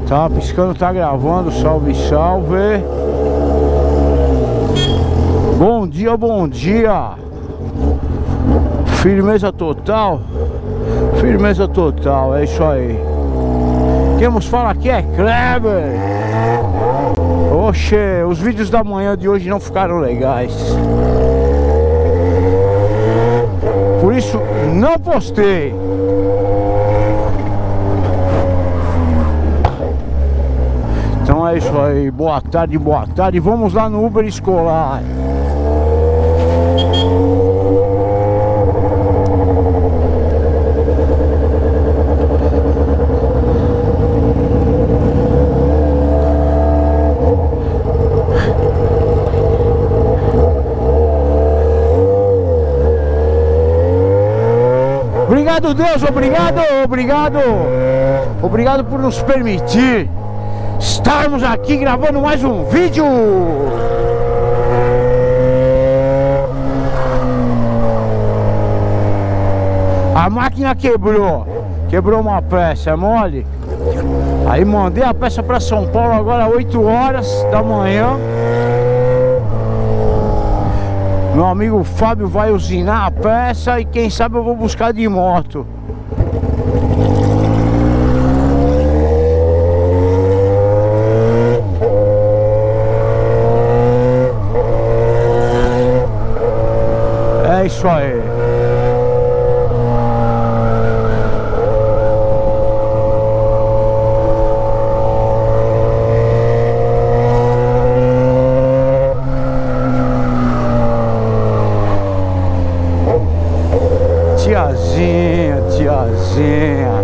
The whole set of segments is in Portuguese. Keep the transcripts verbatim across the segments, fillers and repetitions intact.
Tá piscando, tá gravando. Salve, salve. Bom dia, bom dia. Firmeza total. Firmeza total, é isso aí. Quem nos fala aqui é Kleber. Oxê, os vídeos da manhã de hoje não ficaram legais, por isso não postei. Então é isso aí, boa tarde, boa tarde. Vamos lá no Uber escolar. Obrigado, Deus, obrigado, obrigado. Obrigado por nos permitir estarmos aqui gravando mais um vídeo. A máquina quebrou. Quebrou uma peça, é mole? Aí mandei a peça para São Paulo agora oito horas da manhã. Meu amigo Fábio vai usinar a peça e quem sabe eu vou buscar de moto. É isso aí. Tiazinha, tiazinha.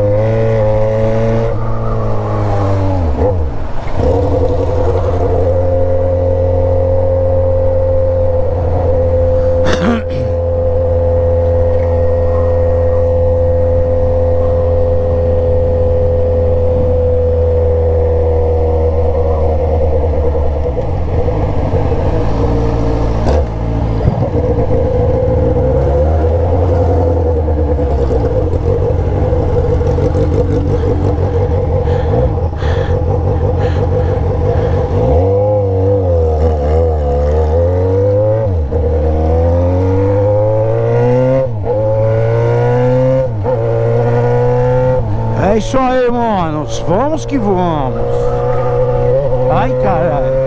É isso aí, manos. Vamos que vamos. Ai, caralho.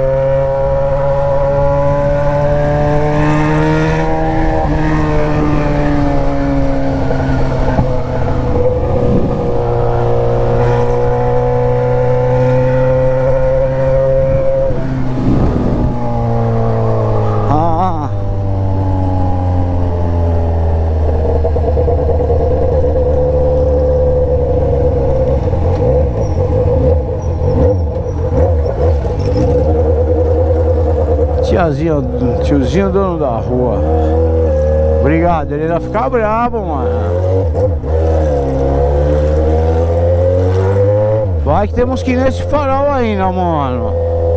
Ah. Tiazinho, tiozinho dono da rua. Obrigado, ele vai ficar bravo, mano. Vai que temos que ir nesse farol ainda, mano.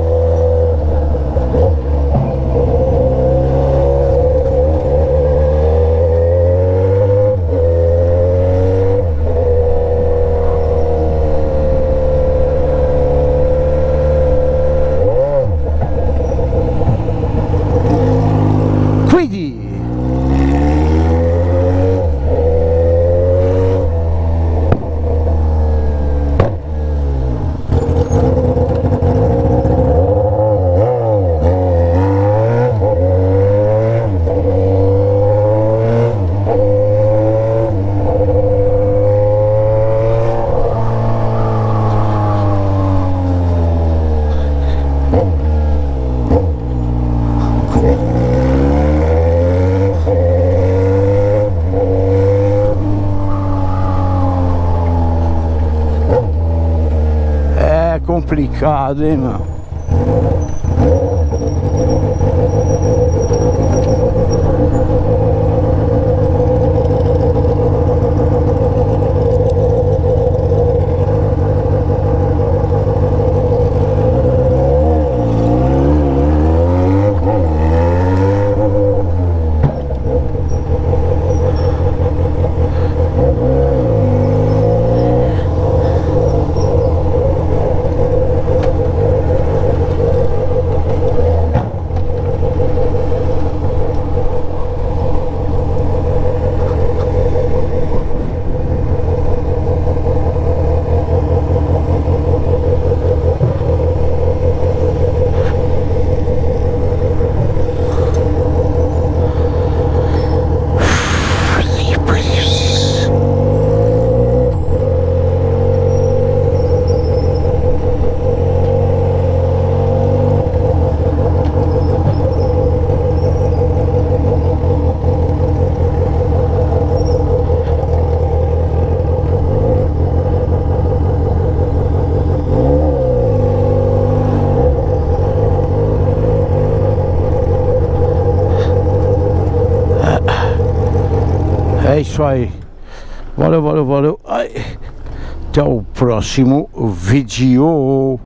Cuide! Complicado, hein, meu? É isso aí. Valeu, valeu, valeu. Ai. Até o próximo vídeo.